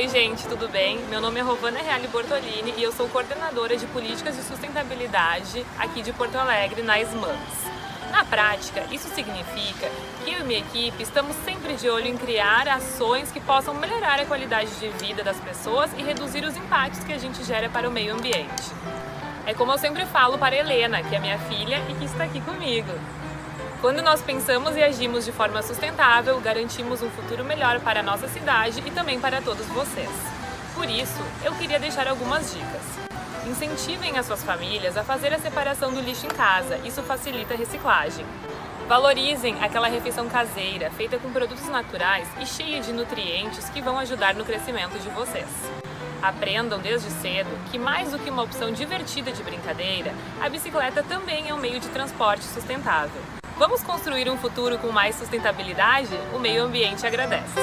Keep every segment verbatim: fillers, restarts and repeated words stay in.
Oi gente, tudo bem? Meu nome é Rovana Reale Bortolini e eu sou coordenadora de políticas de sustentabilidade aqui de Porto Alegre, na SMANS. Na prática, isso significa que eu e minha equipe estamos sempre de olho em criar ações que possam melhorar a qualidade de vida das pessoas e reduzir os impactos que a gente gera para o meio ambiente. É como eu sempre falo para a Helena, que é minha filha e que está aqui comigo. Quando nós pensamos e agimos de forma sustentável, garantimos um futuro melhor para a nossa cidade e também para todos vocês. Por isso, eu queria deixar algumas dicas. Incentivem as suas famílias a fazer a separação do lixo em casa, isso facilita a reciclagem. Valorizem aquela refeição caseira, feita com produtos naturais e cheia de nutrientes que vão ajudar no crescimento de vocês. Aprendam desde cedo que, mais do que uma opção divertida de brincadeira, a bicicleta também é um meio de transporte sustentável. Vamos construir um futuro com mais sustentabilidade? O meio ambiente agradece.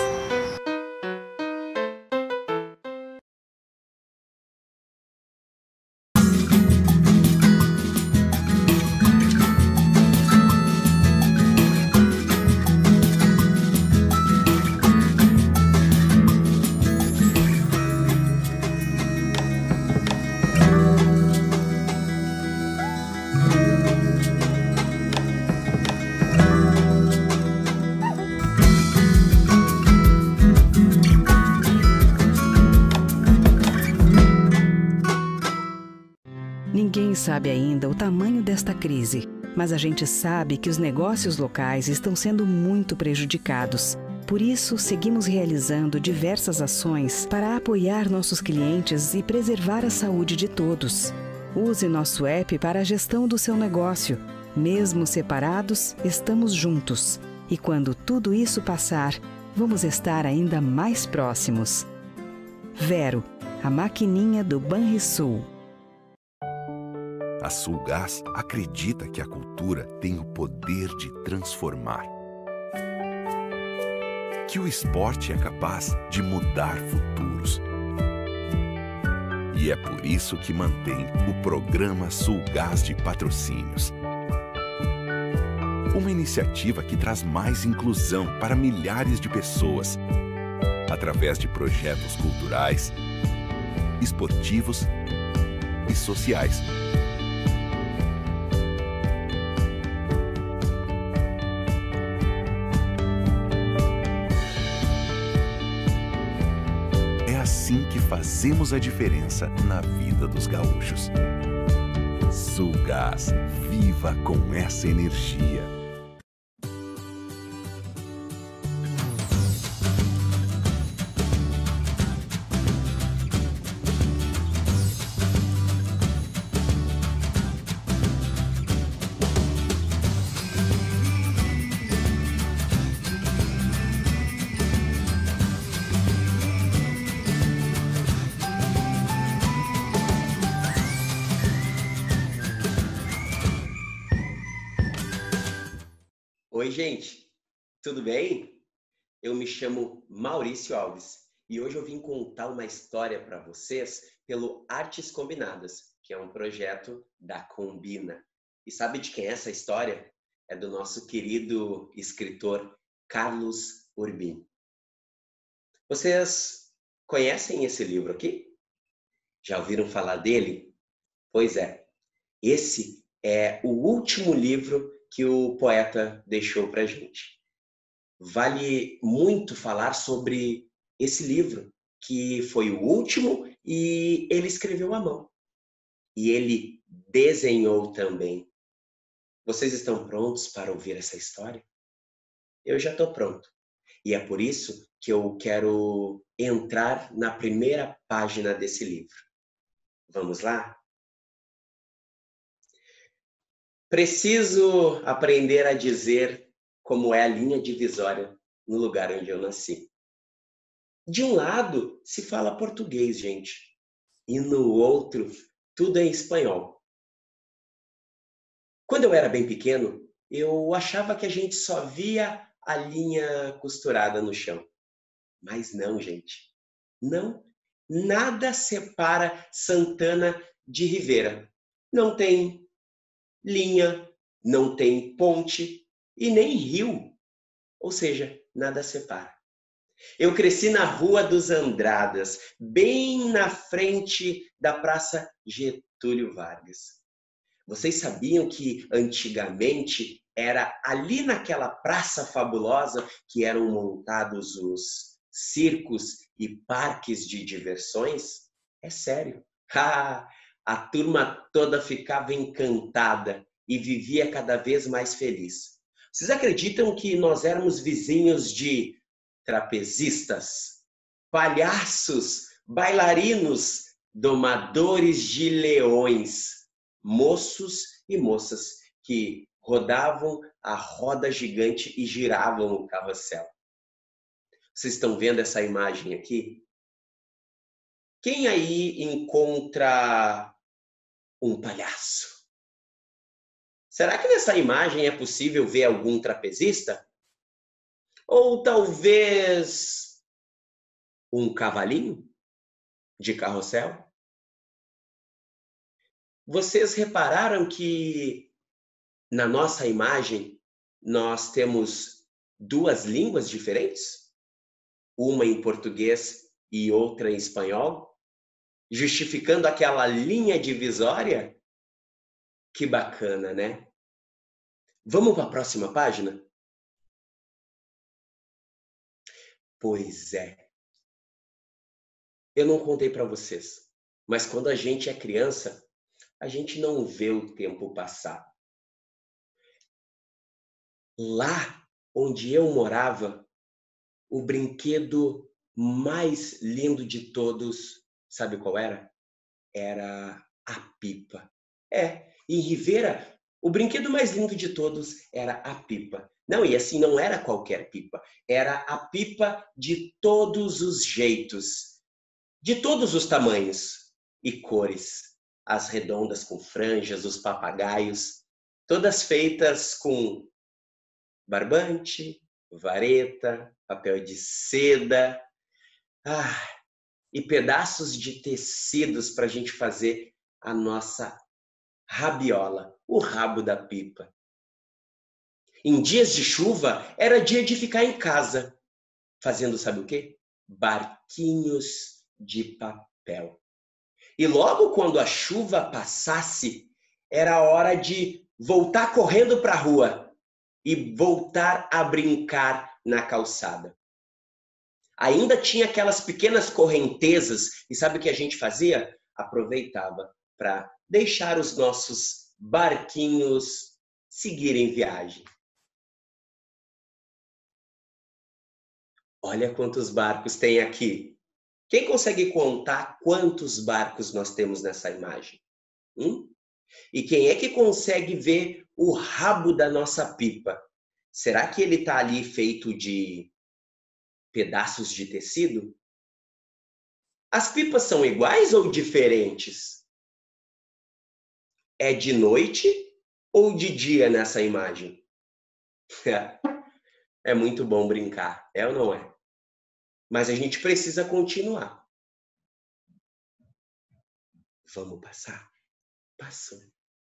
Ninguém sabe ainda o tamanho desta crise, mas a gente sabe que os negócios locais estão sendo muito prejudicados. Por isso, seguimos realizando diversas ações para apoiar nossos clientes e preservar a saúde de todos. Use nosso app para a gestão do seu negócio. Mesmo separados, estamos juntos. E quando tudo isso passar, vamos estar ainda mais próximos. Vero, a maquininha do Banrisul. A Sulgás acredita que a cultura tem o poder de transformar. Que o esporte é capaz de mudar futuros. E é por isso que mantém o programa Sulgás de Patrocínios. Uma iniciativa que traz mais inclusão para milhares de pessoas, através de projetos culturais, esportivos e sociais. É assim que fazemos a diferença na vida dos gaúchos. Sulgás, viva com essa energia. Oi, gente, tudo bem? Eu me chamo Maurício Alves e hoje eu vim contar uma história para vocês pelo Artes Combinadas, que é um projeto da Combina. E sabe de quem é essa história? É do nosso querido escritor Carlos Urbim. Vocês conhecem esse livro aqui? Já ouviram falar dele? Pois é, esse é o último livro que o poeta deixou para a gente. Vale muito falar sobre esse livro, que foi o último e ele escreveu à mão. E ele desenhou também. Vocês estão prontos para ouvir essa história? Eu já estou pronto. E é por isso que eu quero entrar na primeira página desse livro. Vamos lá? Preciso aprender a dizer como é a linha divisória no lugar onde eu nasci. De um lado, se fala português, gente, e no outro, tudo é espanhol. Quando eu era bem pequeno, eu achava que a gente só via a linha costurada no chão. Mas não, gente. Não. Nada separa Santana de Rivera. Não tem linha, não tem ponte e nem rio, ou seja, nada separa. Eu cresci na Rua dos Andradas, bem na frente da Praça Getúlio Vargas. Vocês sabiam que antigamente era ali naquela praça fabulosa que eram montados os circos e parques de diversões? É sério. Ah, a turma toda ficava encantada e vivia cada vez mais feliz. Vocês acreditam que nós éramos vizinhos de trapezistas, palhaços, bailarinos, domadores de leões, moços e moças que rodavam a roda gigante e giravam o carrossel? Vocês estão vendo essa imagem aqui? Quem aí encontra um palhaço? Será que nessa imagem é possível ver algum trapezista? Ou talvez um cavalinho de carrossel? Vocês repararam que na nossa imagem nós temos duas línguas diferentes? Uma em português e outra em espanhol? Justificando aquela linha divisória? Que bacana, né? Vamos para a próxima página? Pois é. Eu não contei para vocês, mas quando a gente é criança, a gente não vê o tempo passar. Lá onde eu morava, o brinquedo mais lindo de todos, sabe qual era? Era a pipa. É, em Rivera, o brinquedo mais lindo de todos era a pipa. Não, e assim, não era qualquer pipa. Era a pipa de todos os jeitos, de todos os tamanhos e cores. As redondas com franjas, os papagaios, todas feitas com barbante, vareta, papel de seda, ah, e pedaços de tecidos para a gente fazer a nossa rabiola, o rabo da pipa. Em dias de chuva, era dia de ficar em casa, fazendo sabe o quê? Barquinhos de papel. E logo quando a chuva passasse, era hora de voltar correndo para a rua e voltar a brincar na calçada. Ainda tinha aquelas pequenas correntezas, e sabe o que a gente fazia? Aproveitava para deixar os nossos barquinhos seguirem viagem. Olha quantos barcos tem aqui. Quem consegue contar quantos barcos nós temos nessa imagem? Hum? E quem é que consegue ver o rabo da nossa pipa? Será que ele está ali feito de pedaços de tecido? As pipas são iguais ou diferentes? É de noite ou de dia nessa imagem? É muito bom brincar, é ou não é? Mas a gente precisa continuar. Vamos passar? Passou.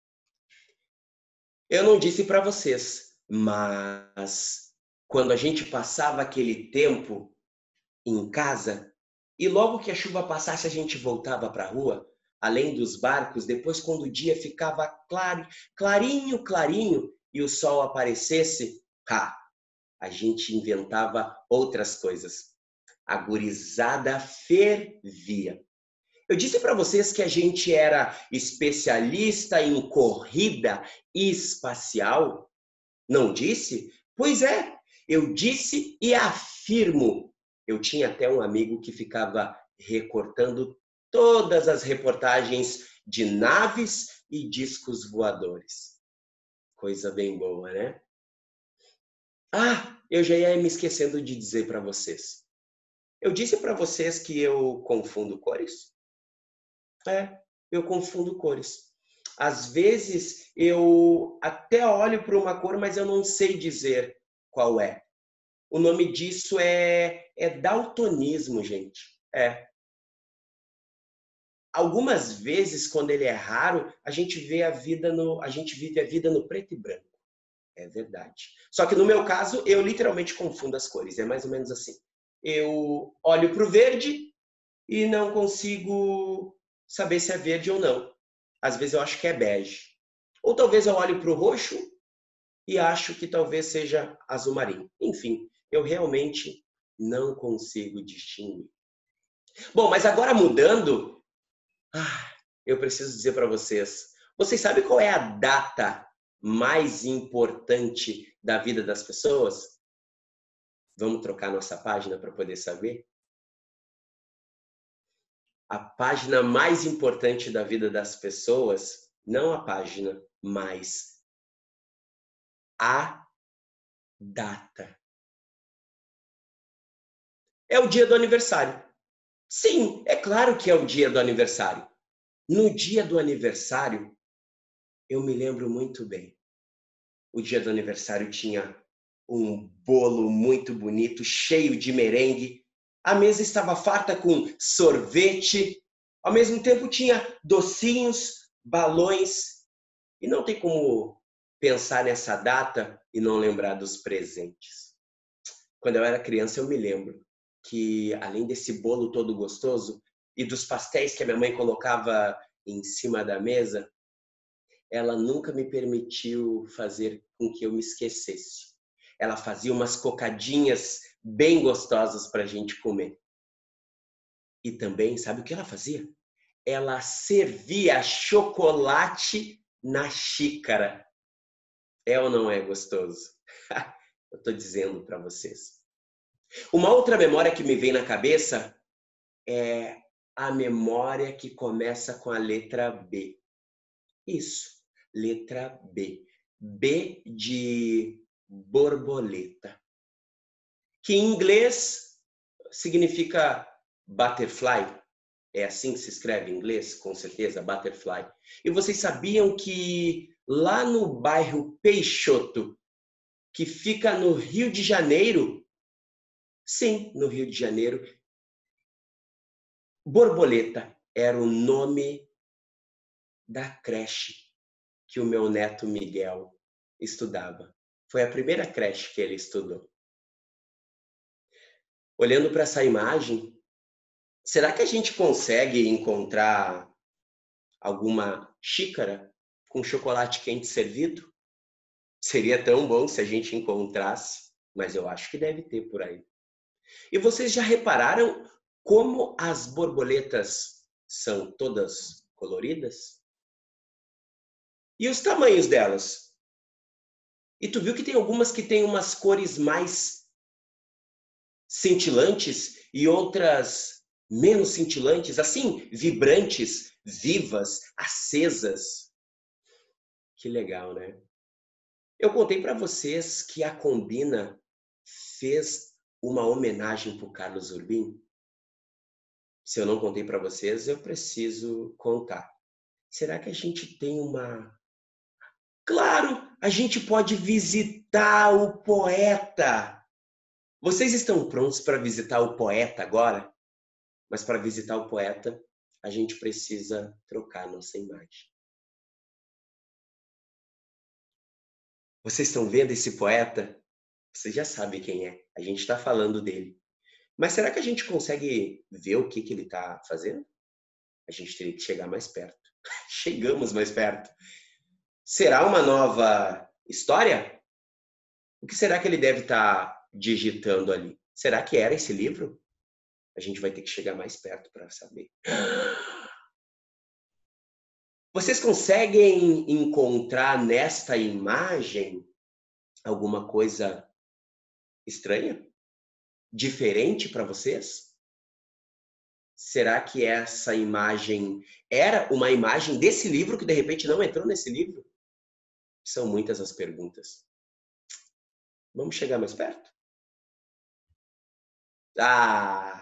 Eu não disse para vocês, mas quando a gente passava aquele tempo em casa e logo que a chuva passasse a gente voltava para a rua, além dos barcos, depois quando o dia ficava claro, clarinho, clarinho e o sol aparecesse, ha, a gente inventava outras coisas. A gurizada fervia. Eu disse para vocês que a gente era especialista em corrida espacial? Não disse? Pois é, eu disse e afirmo. Eu tinha até um amigo que ficava recortando todas as reportagens de naves e discos voadores. Coisa bem boa, né? Ah, eu já ia me esquecendo de dizer para vocês. Eu disse para vocês que eu confundo cores? É, eu confundo cores. Às vezes eu até olho para uma cor, mas eu não sei dizer qual é. O nome disso é, é daltonismo, gente. É. Algumas vezes, quando ele é raro, a gente vê a vida no, a gente vive a vida no preto e branco. É verdade. Só que no meu caso, eu literalmente confundo as cores. É mais ou menos assim. eu olho para o verde e não consigo saber se é verde ou não. Às vezes eu acho que é bege. Ou talvez eu olhe para o roxo e acho que talvez seja azul marinho. Enfim, eu realmente não consigo distinguir. Bom, mas agora mudando, ah, eu preciso dizer para vocês, vocês sabem qual é a data mais importante da vida das pessoas? Vamos trocar nossa página para poder saber? A página mais importante da vida das pessoas, não a página, mas a data. É o dia do aniversário. Sim, é claro que é o dia do aniversário. No dia do aniversário, eu me lembro muito bem. O dia do aniversário tinha um bolo muito bonito, cheio de merengue. A mesa estava farta com sorvete. Ao mesmo tempo tinha docinhos, balões. E não tem como pensar nessa data e não lembrar dos presentes. Quando eu era criança, eu me lembro que, além desse bolo todo gostoso e dos pastéis que a minha mãe colocava em cima da mesa, ela nunca me permitiu fazer com que eu me esquecesse. Ela fazia umas cocadinhas bem gostosas para a gente comer. E também, sabe o que ela fazia? Ela servia chocolate na xícara. É ou não é gostoso? Eu estou dizendo para vocês. Uma outra memória que me vem na cabeça é a memória que começa com a letra B. Isso, letra B. B de borboleta. Que em inglês significa butterfly. É assim que se escreve em inglês, com certeza, butterfly. E vocês sabiam que lá no bairro Peixoto, que fica no Rio de Janeiro, sim, no Rio de Janeiro, Borboleta era o nome da creche que o meu neto Miguel estudava. Foi a primeira creche que ele estudou. Olhando para essa imagem, será que a gente consegue encontrar alguma xícara com chocolate quente servido? Seria tão bom se a gente encontrasse, mas eu acho que deve ter por aí. E vocês já repararam como as borboletas são todas coloridas? E os tamanhos delas? E tu viu que tem algumas que têm umas cores mais cintilantes e outras menos cintilantes, assim, vibrantes, vivas, acesas. Que legal, né? Eu contei para vocês que a Combina fez uma homenagem para o Carlos Urbim. Se eu não contei para vocês, eu preciso contar. Será que a gente tem uma... Claro, a gente pode visitar o poeta. Vocês estão prontos para visitar o poeta agora? Mas para visitar o poeta, a gente precisa trocar nossa imagem. Vocês estão vendo esse poeta? Vocês já sabem quem é. A gente está falando dele. Mas será que a gente consegue ver o que, que ele está fazendo? A gente teria que chegar mais perto. Chegamos mais perto. Será uma nova história? O que será que ele deve estar tá digitando ali? Será que era esse livro? A gente vai ter que chegar mais perto para saber. Vocês conseguem encontrar nesta imagem alguma coisa estranha? Diferente para vocês? Será que essa imagem era uma imagem desse livro que de repente não entrou nesse livro? São muitas as perguntas. Vamos chegar mais perto? Ah!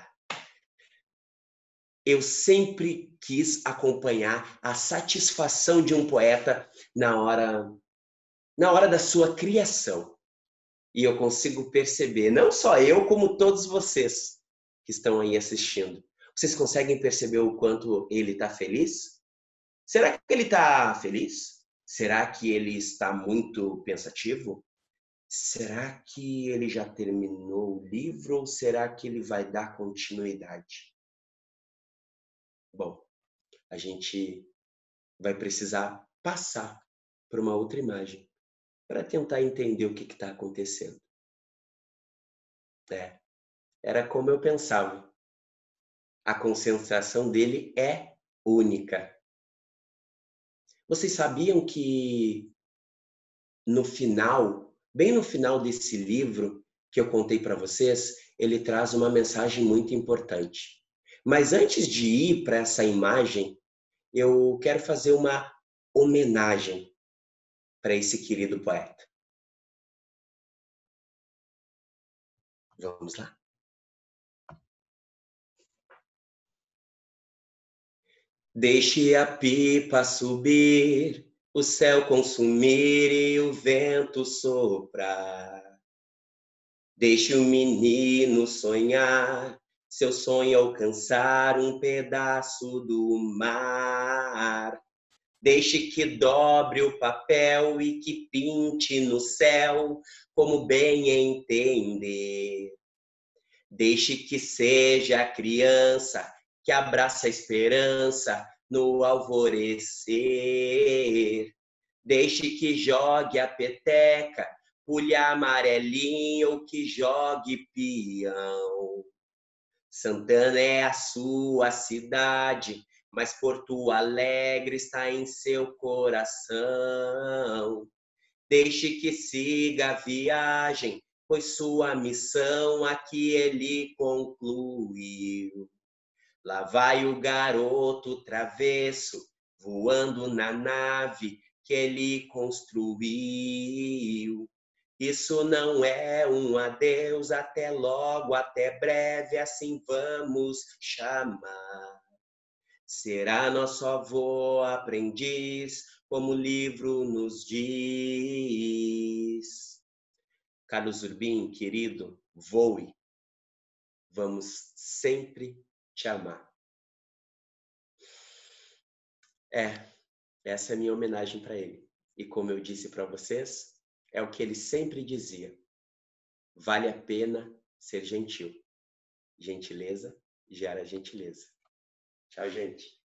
Eu sempre quis acompanhar a satisfação de um poeta na hora, na hora da sua criação. E eu consigo perceber, não só eu, como todos vocês que estão aí assistindo. Vocês conseguem perceber o quanto ele está feliz? Será que ele está feliz? Será que ele está muito pensativo? será que ele já terminou o livro ou será que ele vai dar continuidade? Bom, a gente vai precisar passar para uma outra imagem para tentar entender o que está acontecendo. É, era como eu pensava. A concentração dele é única. Vocês sabiam que no final, bem no final desse livro que eu contei para vocês, ele traz uma mensagem muito importante. Mas antes de ir para essa imagem, eu quero fazer uma homenagem para esse querido poeta. Vamos lá? Deixe a pipa subir, o céu consumir e o vento soprar. Deixe o menino sonhar, seu sonho alcançar um pedaço do mar. Deixe que dobre o papel e que pinte no céu, como bem entender. Deixe que seja a criança que abraça a esperança no alvorecer. Deixe que jogue a peteca, pulha amarelinha ou que jogue peão. Santana é a sua cidade, mas Porto Alegre está em seu coração. Deixe que siga a viagem, pois sua missão aqui ele concluiu. Lá vai o garoto travesso, voando na nave que ele construiu. Isso não é um adeus, até logo, até breve, assim vamos chamar. Será nosso avô aprendiz, como o livro nos diz. Carlos Urbim, querido, voe. Vamos sempre te amar. É, essa é a minha homenagem para ele. E como eu disse para vocês, é o que ele sempre dizia. Vale a pena ser gentil. Gentileza gera gentileza. Tchau, gente.